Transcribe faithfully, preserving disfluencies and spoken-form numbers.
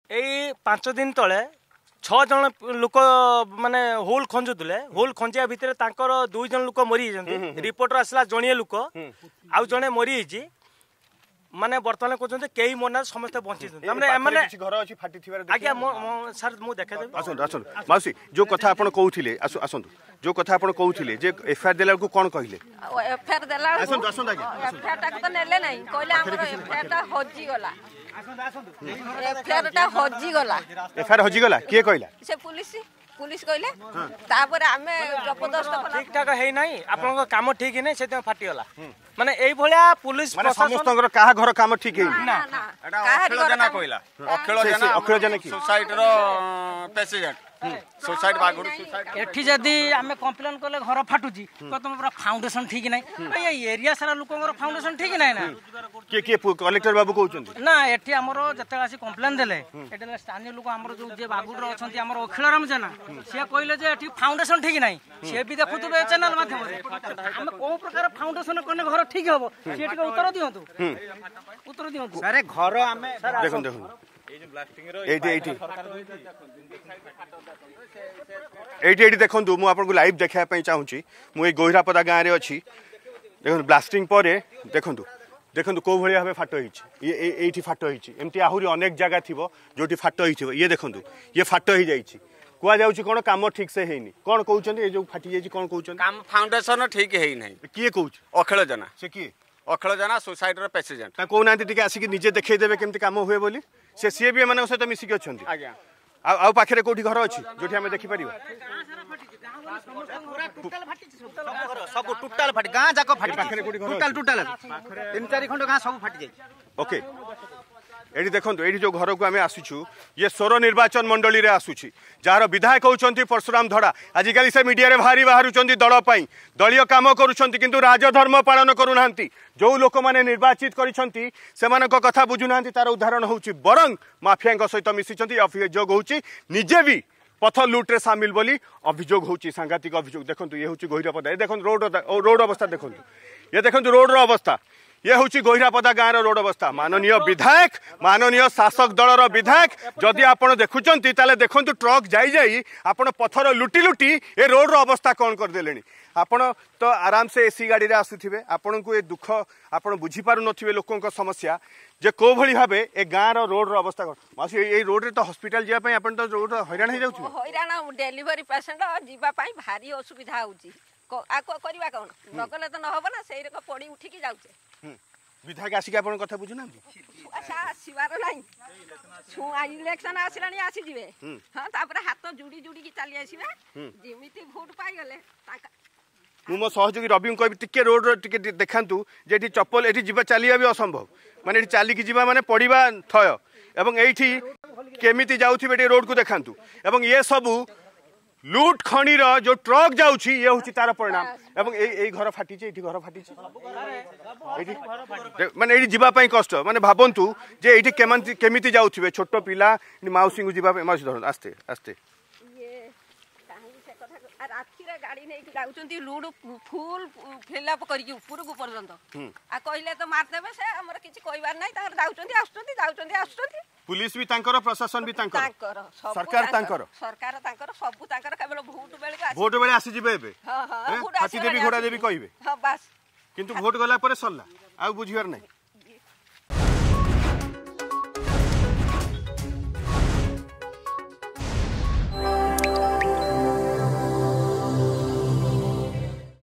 एई पांच दिन तले छह जन लोक माने होल खंजुले होल खंजिया भितर तांकर दुई जन लोक मरी जाइछन्ती रिपोर्टर आसला जणिए लोक आउ जणे मरी जाइछि माने वर्तमान कहते कई मना समस्त बंची माने माने घर अछि फाटी थिबार आज्ञा सर मु देखे देबी आसंतु आसंतु माउसी जो कथा आपण कहउथिले आसंतु जो कथा आपण कहउथिले जे एफआईआर देला को कोन कहिले एफआईआर देला आसंतु आसंतु आज्ञा एफआईआर ता तो नेले नै कहले हमर एफआईआर ता होजी गला एफआईआर ता होजी गला एफआईआर होजी गला के कहला से पुलिस पुलिस कहले तापर आमे जबरदस्त ठीक ठाक है नाही आपन काम ठीक नै से फाटी गला माने एई भलिया पुलिस माने समस्त कहा घर काम ठीक है ना ना अखिल जना कहला अखिल जना अखिल जना की सोसाइटी रो प्रेसिडेंट सोसाइटी बागुड़ी सोसाइटी एठी जदी आमे कंप्लेन करले घर फाटुची तो तुम पूरा फाउंडेशन ठीक नै ए एरिया सारा लोकंगर फाउंडेशन ठीक नै ना के के कलेक्टर बाबू कहउचंती ना एठी हमरो जते आसी कंप्लेन देले एटे स्थानीय लोक हमरो जो जे बागुड़ रो अछंती हमरो अखिलराम जना से कहले जे एठी फाउंडेशन ठीक नै से भी देखुतबे चैनल माध्यम रे हम को प्रकार फाउंडेशन कोने घर ठीक हबो से एठी उत्तर दियंतु उत्तर दियंतु अरे घर आमे देखन देखन एठी एठी एठी एठी देखंतु मु आपन को लाइव देखा पई चाहूची मु ए गोहिरापदा गां रे अछि देखन ब्लास्टिंग परे देखंतु देखंतु को भलिया भाबे फाटो हिची ये एठी फाटो हिची एमती आहुरी अनेक जगह थिबो जोटी फाटो हिथिबो ये देखंतु ये फाटो हि जाईची कुआ जाउची कोन काम ठीक से हेनी कोन कहउचंती ए जो फाटी जाईची कोन कहउचंती काम फाउंडेशन ठीक हेई नै किए कहउची अखिल जना से किए अखिल जना सोसाइटी रो प्रेसिडेंट ता कोनांती टिके आसी कि निजे देखै देबे केमती काम हुए बोली से सीए बी माने सहित मिसी के अछंती आज्ञा आ आ पाखरे कोठी घर अछि जोठी हमें देखि परिबा सब टोटल फाटी गां जाको फाटी टोटल टोटल तीन चार खंड गां सब फाटी जाई ओके एडी देखंतु एडी जो घर को आमे आसुछु ये सोर निर्वाचन मंडली रे आसुछि जार विधायक होचंती परशुराम धड़ा आजिकली से मीडिया रे भारी बाहरुचंती दल पई दलीय काम करूचंती किंतु राजधर्म पालन करूनांती जो लोक माने निर्वाचित करिसंती सेमानक कथा बुझुनांती तार उदाहरण होउछि बरंग माफियाଙ୍କ सहित मिसिचंती अभियोग होउछि निजे भी पथ लूट रे शामिल बोली अभियोग होउछि सांघातिक अभियोग देखंतु ये होउछि गोहिरापदा ए देखंतु रोड रोड अवस्था देखंतु ये देखंतु रोड रो अवस्था ये हूँ गोहिरापदा गाँव रोड अवस्था माननीय विधायक माननीय शासक दलर विधायक जदि आपड़ देखुंत देखु ट्रक जाई जाई आपण पथर लुटी लुटी ए रोड रो अवस्था कौन करदे आपण तो आराम से एसी गाड़ी रे आसुथिबे आपण को ए दुख आपण बुझी पारु नथिबे लोकन को समस्या जे को भली भाबे ए गाँ रो रोड रो अवस्था कोन मासी ए रोड रे तो हॉस्पिटल जिया पई आपण तो रोड हैरान हे जाउछु हैरान डिलीवरी पेशेंट जीवा पई भारी असुविधा होउची आ को करबा कोन नगले तो न होबो ना सेही रे को पड़ी उठी की जाउचे विधायक आसिक आपण कथा बुझु ना आशा सिवार नाही छु इलेक्शन आसिलानी आसी जिवे हां तापर हाथ जुडी जुडी की चली आसीबे जेमिति वोट पाई गले ताका मु मो सहयोगी रवि को टिके रोड टिके देखांतु जेठी चप्पल एठी जीवा चलिया भी असंभव माने एठी चाली की जीवा माने पड़ीबा थय एवं एठी केमिति जाउथि बेटी रोड को देखांतु एवं ये सबु लूट खणीर जो ट्रक जाउछि ये होछि तार परिणाम एवं ए ए घर फाटी छै एठी घर फाटी छै एठी माने एठी जीवा पई कष्ट माने भाबंतु जे एठी केमंती केमिति जाउथिबे छोट पिला माउसी को जीवा माउसी धरन आस्ते आस्ते ये काहे से कथा राती रे गाड़ी नै जाउचंती लूड फुल फिलअप करिकि ऊपर को पर्यंत आ कहिले तो मार देबे से हमर किछि कहबार नै तार जाउचंती आउचंती जाउचंती आउचंती पुलिस भी तांकर प्रशासन भी तांकर तांकर सरकार तांकर सरकार तांकर सब तांकर केवल वोट बेले आसी वोट बेले आसी जिबे एबे हां हां फाटी देबी घोड़ा देबी कहबे हां बस किंतु वोट गला परे सरला आ बुझियार नै